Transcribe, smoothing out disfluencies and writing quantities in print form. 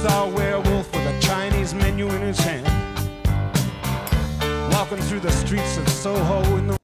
star werewolf with a Chinese menu in his hand, walking through the streets of Soho in the